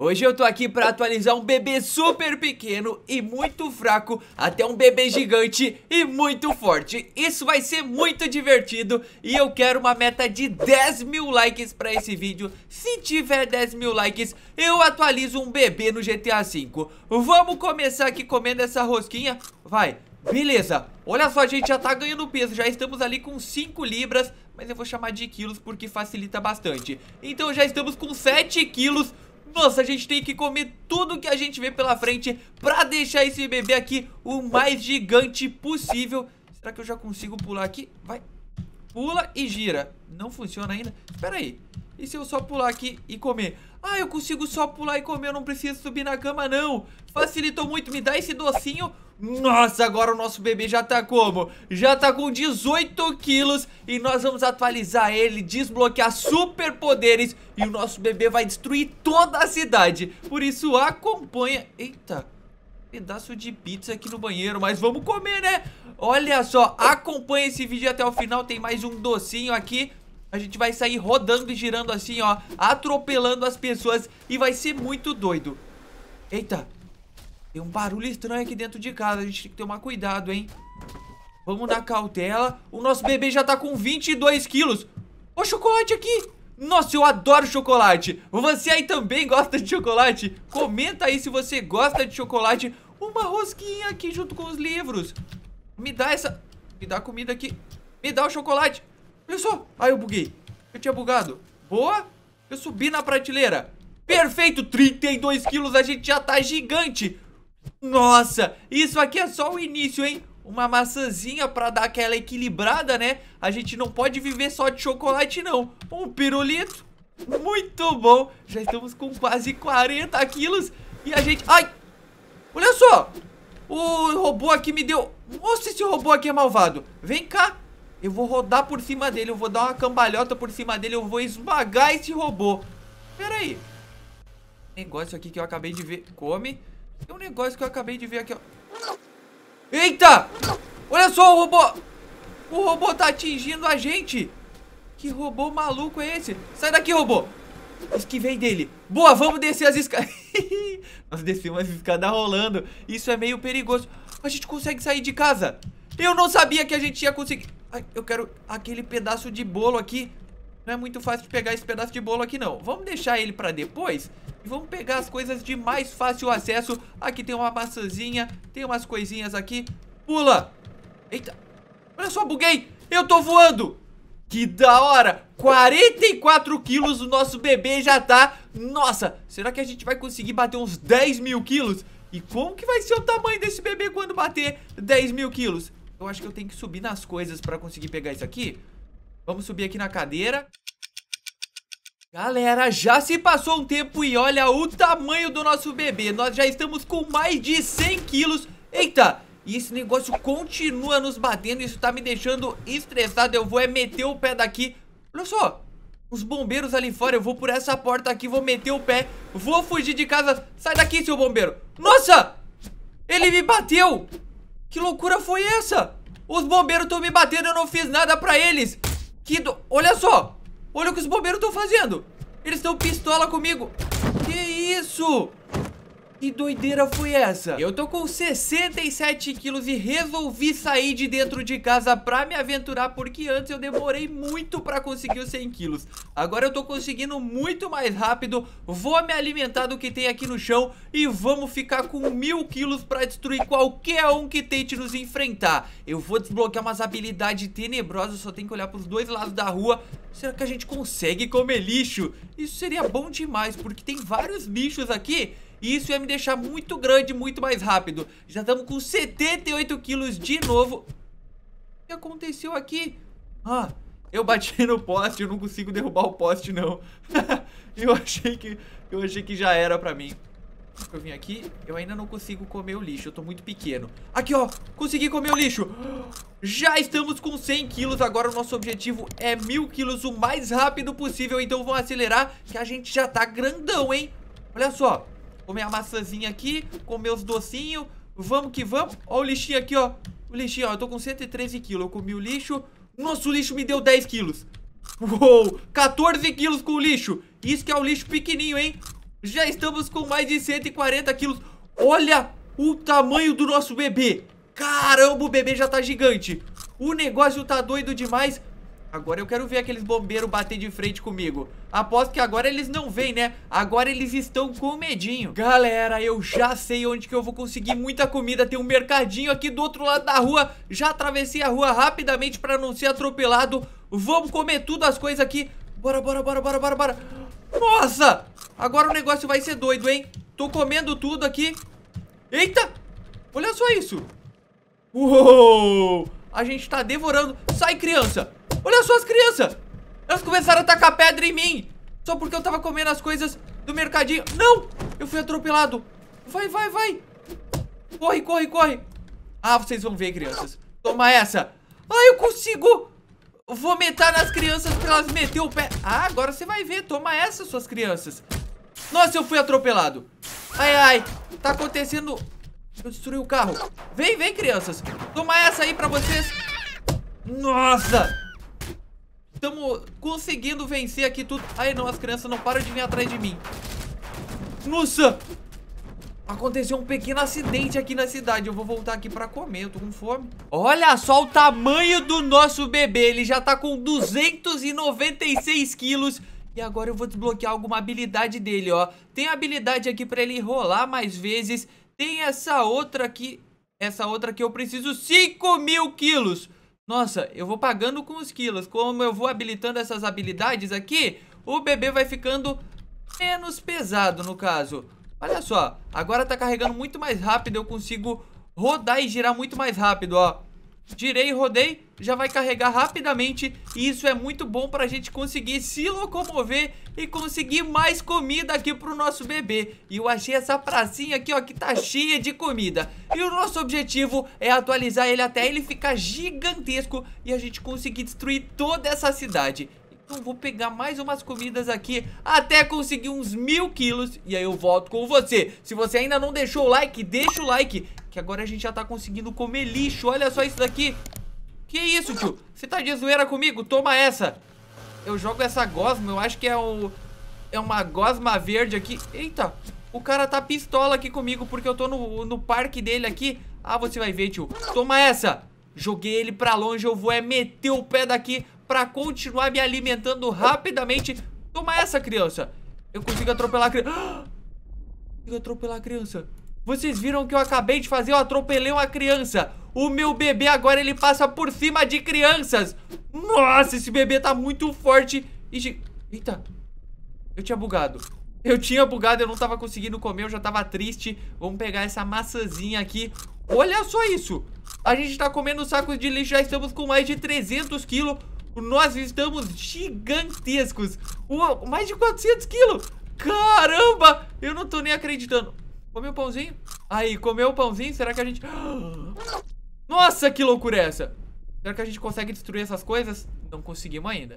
Hoje eu tô aqui pra atualizar um bebê super pequeno e muito fraco até um bebê gigante e muito forte. Isso vai ser muito divertido e eu quero uma meta de 10 mil likes pra esse vídeo. Se tiver 10 mil likes, eu atualizo um bebê no GTA V. Vamos começar aqui comendo essa rosquinha. Vai, beleza. Olha só, a gente já tá ganhando peso, já estamos ali com 5 libras, mas eu vou chamar de quilos porque facilita bastante. Então já estamos com 7 quilos. Nossa, a gente tem que comer tudo que a gente vê pela frente pra deixar esse bebê aqui o mais gigante possível. Será que eu já consigo pular aqui? Vai, pula e gira. Não funciona ainda? Espera aí. E se eu só pular aqui e comer? Ah, eu consigo só pular e comer, eu não preciso subir na cama não. Facilitou muito, me dá esse docinho. Nossa, agora o nosso bebê já tá como? Já tá com 18 quilos e nós vamos atualizar ele, desbloquear superpoderes e o nosso bebê vai destruir toda a cidade. Por isso acompanha... Eita, pedaço de pizza aqui no banheiro, mas vamos comer, né? Olha só, acompanha esse vídeo até o final, tem mais um docinho aqui. A gente vai sair rodando e girando assim, ó, atropelando as pessoas e vai ser muito doido. Eita, tem um barulho estranho aqui dentro de casa, a gente tem que tomar cuidado, hein? Vamos na cautela. O nosso bebê já tá com 22 quilos. Ó, chocolate aqui. Nossa, eu adoro chocolate. Você aí também gosta de chocolate? Comenta aí se você gosta de chocolate. Uma rosquinha aqui junto com os livros. Me dá essa... Me dá comida aqui. Me dá o chocolate. Olha só. Ai, eu buguei. Eu tinha bugado. Boa. Eu subi na prateleira. Perfeito. 32 quilos. A gente já tá gigante. Nossa, isso aqui é só o início, hein? Uma maçãzinha pra dar aquela equilibrada, né? A gente não pode viver só de chocolate, não. Um pirulito. Muito bom. Já estamos com quase 40 quilos. E a gente... Ai! Olha só! O robô aqui me deu... Nossa, esse robô aqui é malvado. Vem cá. Eu vou rodar por cima dele. Eu vou dar uma cambalhota por cima dele. Eu vou esmagar esse robô. Pera aí. Negócio aqui que eu acabei de ver. Come. Tem um negócio que eu acabei de ver aqui, ó. Eita! Olha só o robô! O robô tá atingindo a gente! Que robô maluco é esse? Sai daqui, robô! Esquivei dele. Boa, vamos descer as escadas. Nós descemos as escadas rolando. Isso é meio perigoso. A gente consegue sair de casa. Eu não sabia que a gente ia conseguir. Ai, eu quero aquele pedaço de bolo aqui. Não é muito fácil de pegar esse pedaço de bolo aqui, não. Vamos deixar ele pra depois. E vamos pegar as coisas de mais fácil acesso. Aqui tem uma maçãzinha. Tem umas coisinhas aqui. Pula. Eita. Olha só, buguei. Eu tô voando. Que da hora. 44 quilos o nosso bebê já tá. Nossa, será que a gente vai conseguir bater uns 10 mil quilos? E como que vai ser o tamanho desse bebê quando bater 10 mil quilos? Eu acho que eu tenho que subir nas coisas pra conseguir pegar isso aqui. Vamos subir aqui na cadeira. Galera, já se passou um tempo e olha o tamanho do nosso bebê. Nós já estamos com mais de 100 quilos. Eita, e esse negócio continua nos batendo. Isso tá me deixando estressado. Eu vou meter o pé daqui. Olha só, os bombeiros ali fora. Eu vou por essa porta aqui, vou meter o pé. Vou fugir de casa. Sai daqui, seu bombeiro. Nossa, ele me bateu. Que loucura foi essa? Os bombeiros estão me batendo, eu não fiz nada pra eles. Olha só. Olha o que os bombeiros estão fazendo. Eles estão pistola comigo. Que isso? Que doideira foi essa? Eu tô com 67 quilos e resolvi sair de dentro de casa pra me aventurar, porque antes eu demorei muito pra conseguir os 100 quilos. Agora eu tô conseguindo muito mais rápido. Vou me alimentar do que tem aqui no chão e vamos ficar com 1000 quilos pra destruir qualquer um que tente nos enfrentar. Eu vou desbloquear umas habilidades tenebrosas, só tem que olhar pros dois lados da rua. Será que a gente consegue comer lixo? Isso seria bom demais, porque tem vários lixos aqui. E isso ia me deixar muito grande, muito mais rápido. Já estamos com 78 quilos de novo. O que aconteceu aqui? Ah, eu bati no poste, eu não consigo derrubar o poste, não. eu achei que já era pra mim. Eu vim aqui, eu ainda não consigo comer o lixo, eu tô muito pequeno. Aqui, ó, consegui comer o lixo. Já estamos com 100 quilos, agora o nosso objetivo é 1000 quilos o mais rápido possível. Então vamos acelerar, que a gente já tá grandão, hein? Olha só. Comer a maçãzinha aqui, comer os docinhos. Vamos que vamos. Ó o lixinho aqui, ó. O lixinho, ó, eu tô com 113 quilos. Eu comi o lixo. Nossa, o lixo me deu 10 quilos. Uou, 14 quilos com o lixo. Isso que é o lixo pequenininho, hein? Já estamos com mais de 140 quilos. Olha o tamanho do nosso bebê. Caramba, o bebê já tá gigante. O negócio tá doido demais. Agora eu quero ver aqueles bombeiros bater de frente comigo. Aposto que agora eles não vêm, né? Agora eles estão com medinho. Galera, eu já sei onde que eu vou conseguir muita comida. Tem um mercadinho aqui do outro lado da rua. Já atravessei a rua rapidamente pra não ser atropelado. Vamos comer tudo as coisas aqui. Bora, bora, bora, bora, bora, bora. Nossa! Agora o negócio vai ser doido, hein? Tô comendo tudo aqui. Eita! Olha só isso. Uou! A gente tá devorando. Sai, criança! Olha só as crianças! Elas começaram a tacar pedra em mim. Só porque eu tava comendo as coisas do mercadinho. Não! Eu fui atropelado. Vai, vai, vai. Corre, corre, corre. Ah, vocês vão ver, crianças. Toma essa. Ah, eu consigo vomitar nas crianças pra elas meter o pé. Ah, agora você vai ver. Toma essa, suas crianças. Nossa, eu fui atropelado. Ai, ai. Tá acontecendo... Eu destruí o carro. Vem, vem, crianças. Toma essa aí pra vocês. Nossa! Estamos conseguindo vencer aqui tudo. Ai, não, as crianças não param de vir atrás de mim. Nossa! Aconteceu um pequeno acidente aqui na cidade. Eu vou voltar aqui pra comer, eu tô com fome. Olha só o tamanho do nosso bebê. Ele já tá com 296 quilos. E agora eu vou desbloquear alguma habilidade dele, ó. Tem habilidade aqui pra ele rolar mais vezes. Tem essa outra aqui. Essa outra aqui eu preciso 5.000 quilos. Nossa, eu vou pagando com os quilos. Como eu vou habilitando essas habilidades aqui, o bebê vai ficando menos pesado, no caso. Olha só, agora tá carregando muito mais rápido. Eu consigo rodar e girar muito mais rápido, ó. Girei e rodei, já vai carregar rapidamente. E isso é muito bom pra gente conseguir se locomover e conseguir mais comida aqui pro nosso bebê. E eu achei essa pracinha aqui, ó, que tá cheia de comida. E o nosso objetivo é atualizar ele até ele ficar gigantesco e a gente conseguir destruir toda essa cidade. Então vou pegar mais umas comidas aqui até conseguir uns 1.000 quilos. E aí eu volto com você. Se você ainda não deixou o like, deixa o like, que agora a gente já tá conseguindo comer lixo. Olha só isso daqui. Que isso, tio? Você tá de zoeira comigo? Toma essa. Eu jogo essa gosma, eu acho que é uma gosma verde aqui. Eita, o cara tá pistola aqui comigo porque eu tô no parque dele aqui. Ah, você vai ver, tio. Toma essa. Joguei ele pra longe, eu vou meter o pé daqui pra continuar me alimentando rapidamente. Toma essa, criança. Eu consigo atropelar a criança. Consigo atropelar a criança. Vocês viram o que eu acabei de fazer? Eu atropelei uma criança. O meu bebê agora ele passa por cima de crianças. Nossa, esse bebê tá muito forte. Eita, eu tinha bugado. Eu não tava conseguindo comer, eu já tava triste. Vamos pegar essa maçãzinha aqui. Olha só isso. A gente tá comendo sacos de lixo, já estamos com mais de 300 quilos. Nós estamos gigantescos. Mais de 400 quilos. Caramba, eu não tô nem acreditando. Comeu o pãozinho? Aí, comeu o pãozinho, será que a gente... Nossa, que loucura é essa? Será que a gente consegue destruir essas coisas? Não conseguimos ainda.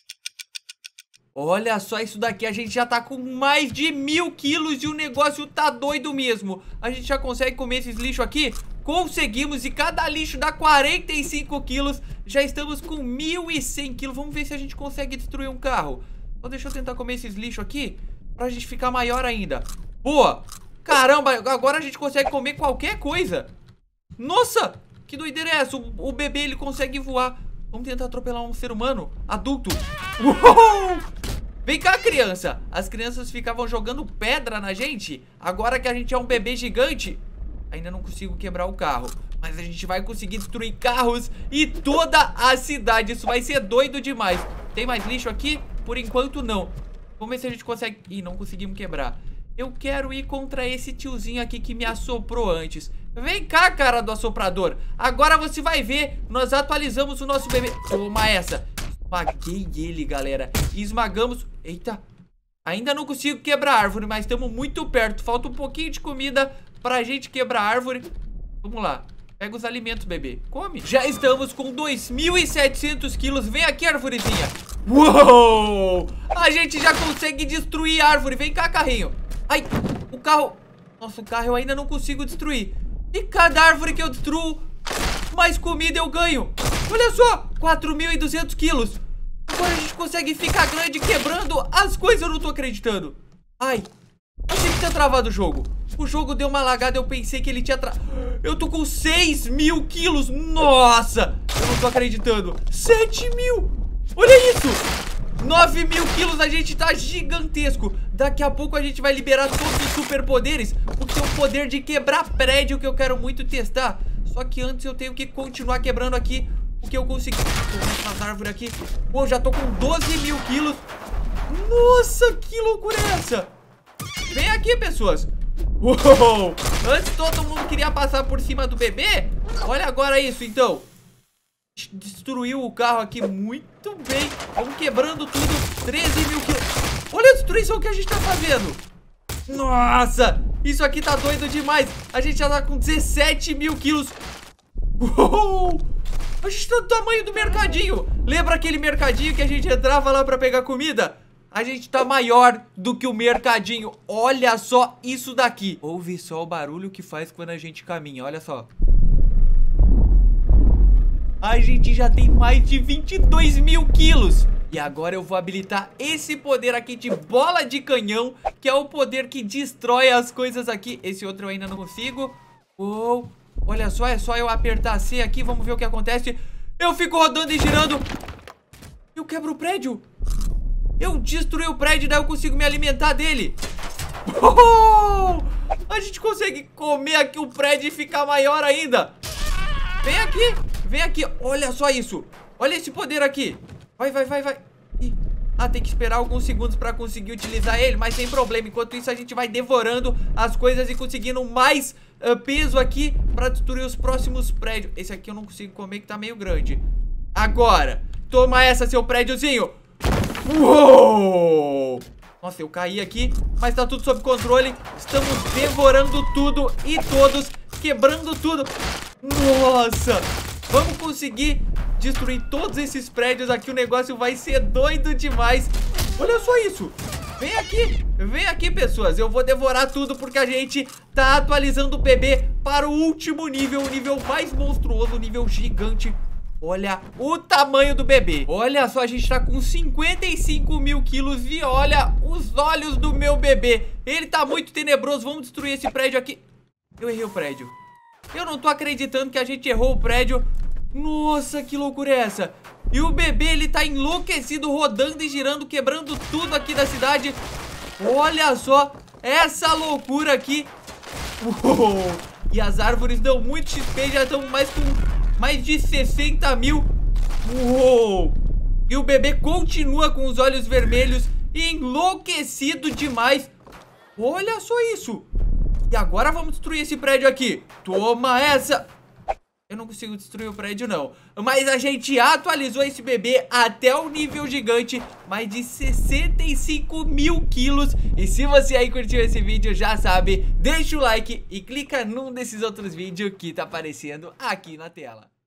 Olha só isso daqui, a gente já tá com mais de 1.000 quilos e o negócio tá doido mesmo. A gente já consegue comer esses lixos aqui? Conseguimos, e cada lixo dá 45 quilos. Já estamos com 1.100 quilos. Vamos ver se a gente consegue destruir um carro. Então deixa eu tentar comer esses lixos aqui pra gente ficar maior ainda. Boa! Caramba, agora a gente consegue comer qualquer coisa. Nossa, que doideira é essa? O bebê, ele consegue voar. Vamos tentar atropelar um ser humano adulto. Uou! Vem cá, criança. As crianças ficavam jogando pedra na gente. Agora que a gente é um bebê gigante, ainda não consigo quebrar o carro, mas a gente vai conseguir destruir carros e toda a cidade. Isso vai ser doido demais. Tem mais lixo aqui? Por enquanto não. Vamos ver se a gente consegue... Ih, não conseguimos quebrar. Eu quero ir contra esse tiozinho aqui que me assoprou antes. Vem cá, cara do assoprador. Agora você vai ver. Nós atualizamos o nosso bebê. Toma essa. Esmaguei ele, galera. Esmagamos. Eita. Ainda não consigo quebrar a árvore, mas estamos muito perto. Falta um pouquinho de comida pra gente quebrar a árvore. Vamos lá. Pega os alimentos, bebê. Come. Já estamos com 2.700 quilos. Vem aqui, árvorezinha. Uou! A gente já consegue destruir a árvore. Vem cá, carrinho. Ai, o carro... Nossa, o carro eu ainda não consigo destruir. E cada árvore que eu destruo, mais comida eu ganho. Olha só, 4.200 quilos. Agora a gente consegue ficar grande quebrando as coisas. Eu não tô acreditando. Ai, ter travado o jogo. O jogo deu uma lagada, eu pensei que ele tinha Eu tô com 6.000 quilos. Nossa, eu não tô acreditando. 7.000. Olha isso. 9.000 quilos, a gente tá gigantesco. Daqui a pouco a gente vai liberar todos os superpoderes, porque tem o poder de quebrar prédio que eu quero muito testar. Só que antes eu tenho que continuar quebrando aqui o que eu consegui. Tô com árvores aqui. Pô, já tô com 12.000 quilos. Nossa, que loucura é essa? Vem aqui, pessoas. Uou! Antes todo mundo queria passar por cima do bebê. Olha agora isso, então. Destruiu o carro aqui muito bem. Vamos quebrando tudo. 13.000 quilos. Olha a destruição que a gente tá fazendo. Nossa, isso aqui tá doido demais. A gente já tá com 17.000 quilos. Uou! A gente tá do tamanho do mercadinho. Lembra aquele mercadinho que a gente entrava lá pra pegar comida? A gente tá maior do que o mercadinho. Olha só isso daqui. Ouve só o barulho que faz quando a gente caminha. Olha só. A gente já tem mais de 22.000 quilos. E agora eu vou habilitar esse poder aqui de bola de canhão, que é o poder que destrói as coisas aqui. Esse outro eu ainda não consigo. Uou. Olha só, é só eu apertar C aqui. Vamos ver o que acontece. Eu fico rodando e girando. Eu quebro o prédio. Eu destruí o prédio, daí eu consigo me alimentar dele. Oh! A gente consegue comer aqui o prédio e ficar maior ainda. Vem aqui, vem aqui. Olha só isso. Olha esse poder aqui. Vai, vai, vai, vai. Ih. Ah, tem que esperar alguns segundos pra conseguir utilizar ele, mas sem problema. Enquanto isso a gente vai devorando as coisas e conseguindo mais peso aqui pra destruir os próximos prédios. Esse aqui eu não consigo comer, que tá meio grande. Agora, toma essa, seu prédiozinho. Uou! Nossa, eu caí aqui, mas tá tudo sob controle. Estamos devorando tudo e todos, quebrando tudo. Nossa! Vamos conseguir destruir todos esses prédios aqui. O negócio vai ser doido demais. Olha só isso. Vem aqui, pessoas. Eu vou devorar tudo porque a gente tá atualizando o bebê para o último nível, o nível mais monstruoso, o nível gigante. Olha o tamanho do bebê. Olha só, a gente tá com 55.000 quilos. E olha os olhos do meu bebê. Ele tá muito tenebroso. Vamos destruir esse prédio aqui. Eu errei o prédio. Eu não tô acreditando que a gente errou o prédio. Nossa, que loucura é essa? E o bebê, ele tá enlouquecido, rodando e girando, quebrando tudo aqui da cidade. Olha só essa loucura aqui. Uou. E as árvores dão muito XP. Já estão mais de 60.000. Uou! E o bebê continua com os olhos vermelhos, enlouquecido demais. Olha só isso. E agora vamos destruir esse prédio aqui. Toma essa. Eu não consigo destruir o prédio não, mas a gente atualizou esse bebê até o nível gigante, mais de 65.000 quilos. E se você aí curtiu esse vídeo, já sabe, deixa o like e clica num desses outros vídeos que tá aparecendo aqui na tela.